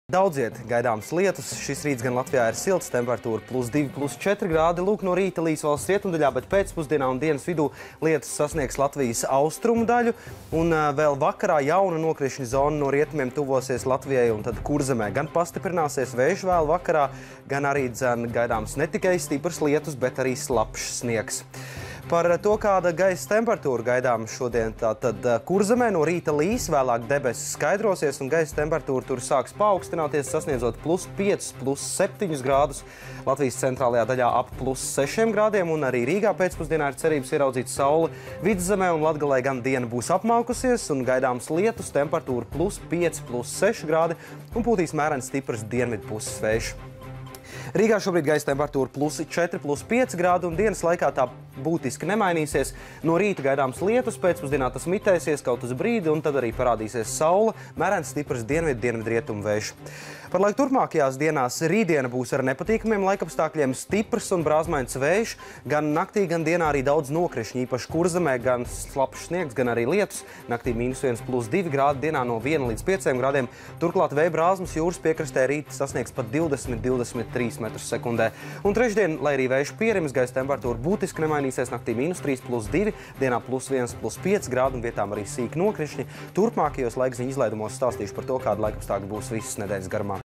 Daudziet gaidāmas lietus. Šis rīts gan Latvijā ir silts, temperatūra +2, +4 grādi. Lūk, no rīta līs valsts rietumdaļā, bet pēcpusdienā un dienas vidū lietus sasniegs Latvijas austrumu daļu. Un vēl vakarā jauna nokrišņu zona no rietumiem tuvosies Latvijai un tad Kurzemē. Gan pastiprināsies vējš vēl vakarā, gan arī gaidāms ne tikai stiprs lietus, bet arī slapjš sniegs. Par to, kāda gaisa temperatūra gaidām šodien, tātad Kurzemē no rīta līs, vēlāk debesis skaidrosies un gaisa temperatūra tur sāks paaugstināties, sasniedzot +5, +7 grādus. Latvijas centrālajā daļā ap +6 grādiem un arī Rīgā pēcpusdienā ir cerības ieraudzīt sauli. Vidzemē un Latgalē gan diena būs apmaukusies un gaidāms lietus, temperatūra +5, +6 grādi un pūtīs mērens stiprs dienvidpuses vējš. Rīgā šobrīd gaisa temperatūra +4, +5 grādi un dienas laikā tā būtiski nemainīsies. No rīta gaidāms lietus, pēcpusdienā tas mitēsies kaut uz brīdi un tad arī parādīsies saule, mērens stiprs dienvidrietumu vējš. Par laiku turpmākajās dienās rītdiena būs ar nepatīkamiem laikapstākļiem, stiprs un brāzmains vējš. Gan naktī, gan dienā arī daudz nokrišņu, īpaši Kurzemē, gan slapjš sniegs, gan arī lietus. Naktī -1, +2 grādi, dienā no 1 līdz 5 grādiem. Turklāt vēja brāzmas jūras piekrastē rīt sasniegs pat 20–23 m/sekundē. Un trešdien, lai arī vējš pierims, gaisa temperatūra būtiski nemainīsies, naktī -3, +2, dienā +1, +5 grādi un vietām arī sīki nokrišņi. Turpmākajos laikziņu izlaidumos stāstīšu par to, kāda laikapstākļi būs visas nedēļas garumā.